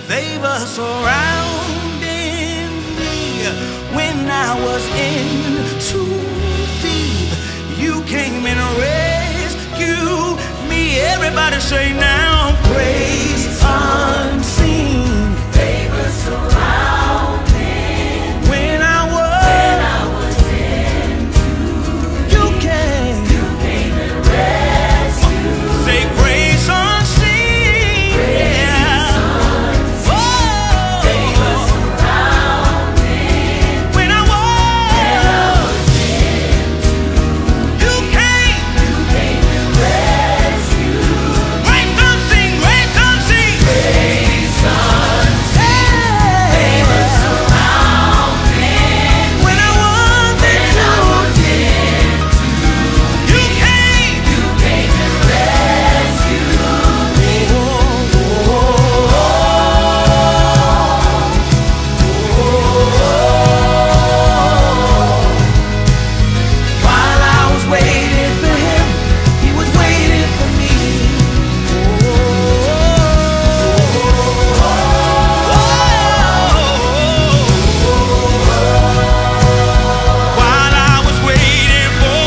favor surrounding me. When I was in too deep, you came and rescued me. Everybody say now, grace unseen, favor surrounding. When I was in too deep, you came and rescued. Say grace unseen, yeah. Favor surrounding. When I was in too deep, you came and rescued. Grace unseen, grace unseen, grace unseen, favor surrounding. When I was in too deep, you came and rescued me. While I was waiting for him, he was waiting for me. While I was waiting for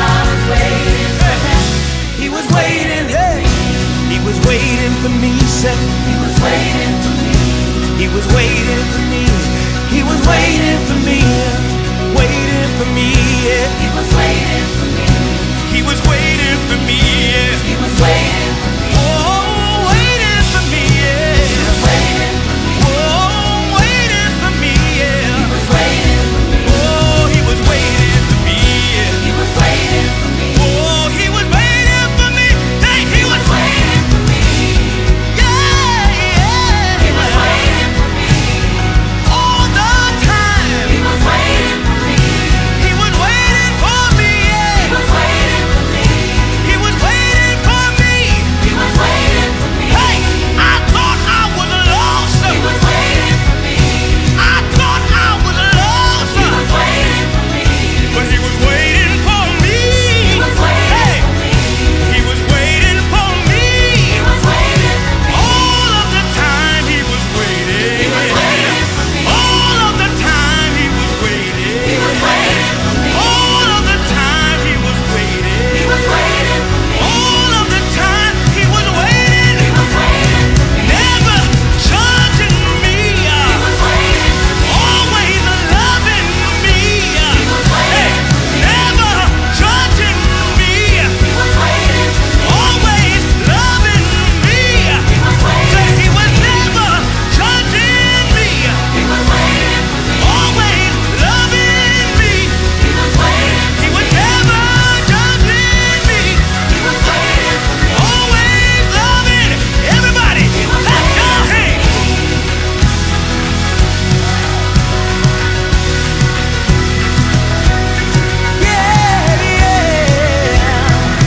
him, he was waiting. Hey, he was waiting for me. Said he was waiting for me. He was waiting for me. He was waiting for me. Waiting for me. Yeah. He was waiting for me. He was waiting for me. Yeah. He was waiting for me. Oh, waiting for me. Yeah. He was waiting for me. Oh, waiting for me. Yeah. He was waiting for me. Oh, he was waiting for me. Yeah. He was waiting for me. Oh, he was waiting for me. Hey, he was waiting for me. Yeah, yeah. He was waiting for me. All the time. He was waiting for me. He was waiting for me. Yeah. He was waiting for me. He was waiting for me. He was waiting for me. Hey, I thought I was lost. He was waiting for me. I thought I was lost. He was waiting for me. But he was waiting for me. He was waiting for me. He was waiting for me. He was waiting for me. All of the time he was waiting. He was waiting for me. All of the time he was waiting. He was waiting for me. All of the time he was waiting. He was waiting for me. All of the time he was waiting. He was waiting for me. Never judging me. He was waiting for me. Always loving me. He was waiting for me. Never judging me. He was waiting for me. Always loving me. He was waiting. Say he was never judging me. He was waiting for me. Always loving me. He was waiting. He was never judging me. He was waiting for me. Always loving. Everybody, clap your hands. Yeah, yeah.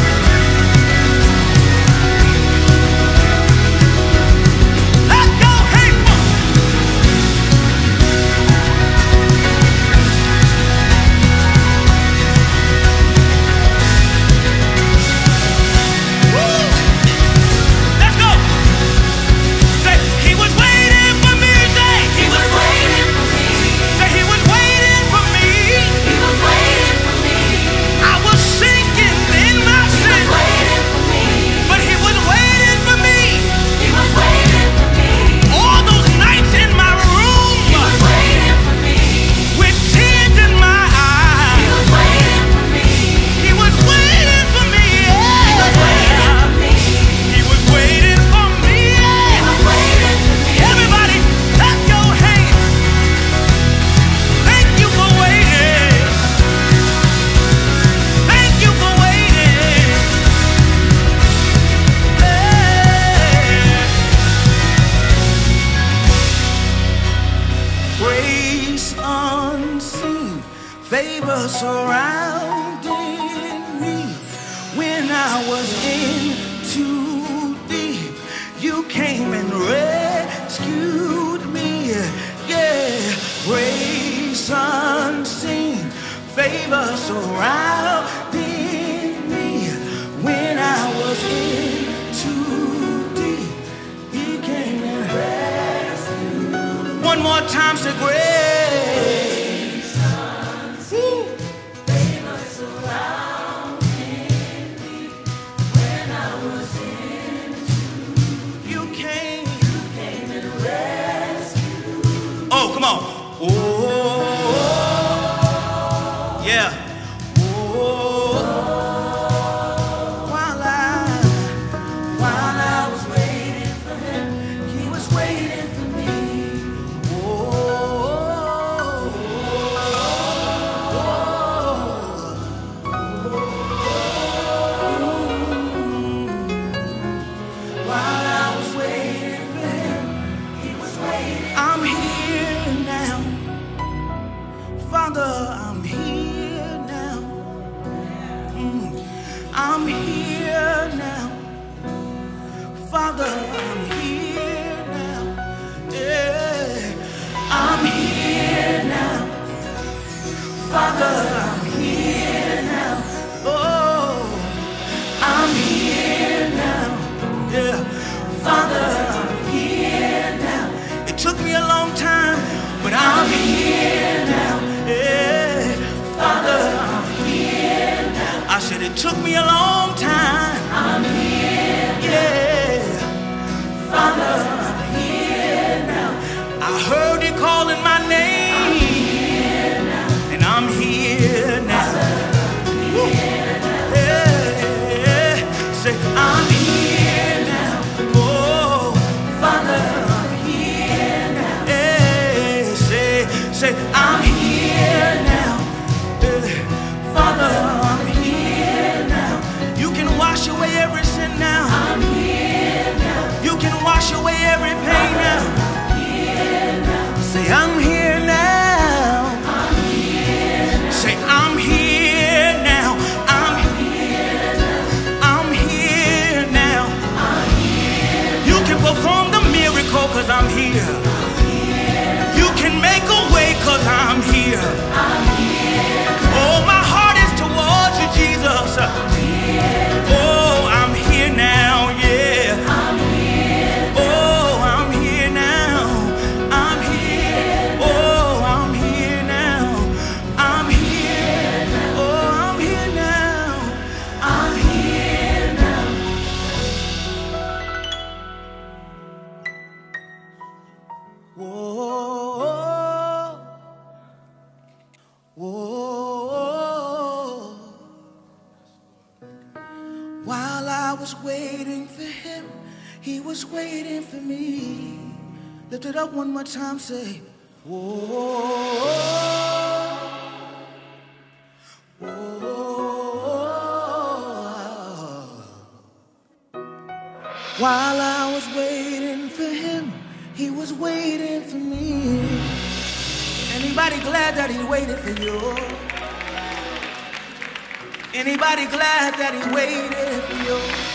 Clap your hands. Woo! Let's go. Say he was waiting for me. Say he was waiting for me. Say he was waiting for me. He was waiting for me. I was sinking in my sin. He was waiting for me. But he was waiting for me. He was waiting for me. All those nights in my room. He was waiting for me. With tears in my eyes. He was waiting for me. He was waiting for me. Yeah. He was waiting for me. He was waiting for me. Yeah. He was waiting for me. Everybody, clap your hands. Thank you for waiting. Thank you for waiting. Grace unseen, favor surrounding me. When I was in too deep, you came and rescued me. Yeah, grace unseen, favor surrounding me. When I was in too deep, he came and rescued me. more time, say grace. Favor surrounded me when I was in. You came and rescued. Oh, come on. Oh, yeah. I'm here now. Father, I'm here now. Yeah. I'm here now. Father, I'm here now. Oh, I'm here now. Yeah. Father, I'm here now. It took me a long time, but I'm here now. Yeah. Father, I'm here now. I said it took me a long time. I'm here now. Yeah. Father, I'm here now. I heard you calling my name. I'm here now. And I'm here now. I'm here now. Yeah. Say, I'm here now. Oh, Father, I'm here now. Yeah. Say, I'm here now. Father, I'm here now. You can wash away every sin now. I'm here now. You can wash away every pain now. I'm here now. Say, I'm here now. I'm here now. Say, I'm here now. I'm here now. I'm here now. I'm here. You can perform the miracle 'cause I'm here. I'm here. You can make a way 'cause I'm here. I'm here. Oh, my heart is towards you, Jesus. Oh, I'm here now, yeah. I'm here. Oh, I'm here now. I'm here. Oh, I'm here now. I'm here. Oh, I'm here now. I'm here now. Whoa. Whoa. While I was waiting for him, he was waiting for me. Lift it up one more time, say, whoa. Whoa. While I was waiting for him, he was waiting for me. Anybody glad that he waited for you? Anybody glad that he waited for you?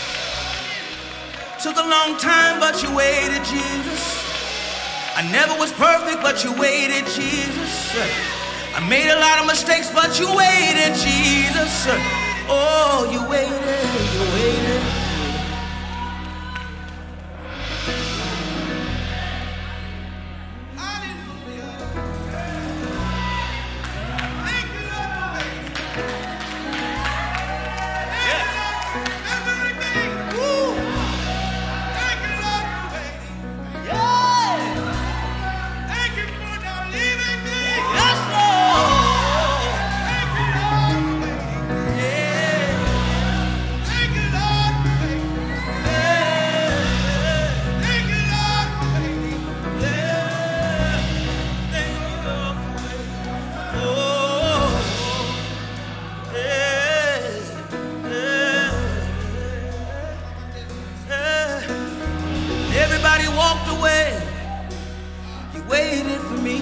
Took a long time, but you waited, Jesus. I never was perfect, but you waited, Jesus. I made a lot of mistakes, but you waited, Jesus. Oh, you waited, you waited. Everybody walked away. You waited for me.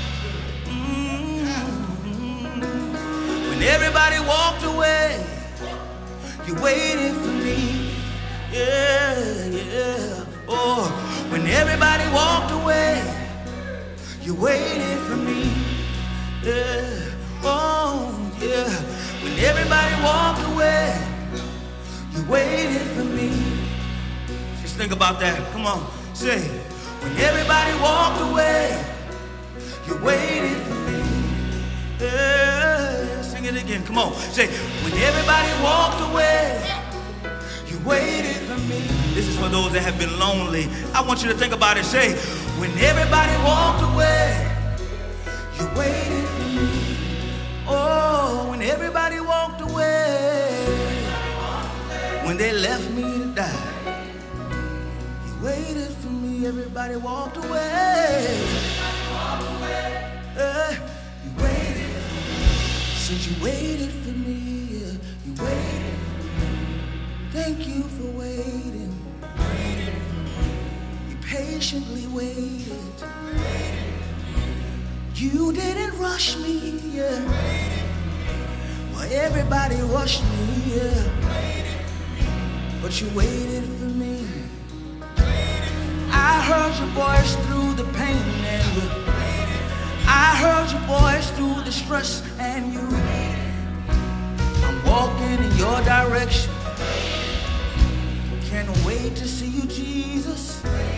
When everybody walked away, you waited for me. Yeah, yeah. Oh, when everybody walked away, you waited for me. Yeah. Oh, yeah. When everybody walked away, you waited for me. Just think about that. Come on, say. When everybody walked away, You waited for me. Yeah, sing it again. Come on. Say, when everybody walked away, you waited for me. This is for those that have been lonely. I want you to think about it. Say, when everybody walked away, you waited for me. Oh, when everybody walked away, when they left me to die, you waited for me. Everybody walked away. You waited. Since you waited for me, you waited. Thank you for waiting. You patiently waited. You didn't rush me, well, everybody rushed me, but you waited for me. I heard your voice through the pain and I heard your voice through the stress, and I'm walking in your direction. Can't wait to see you, Jesus.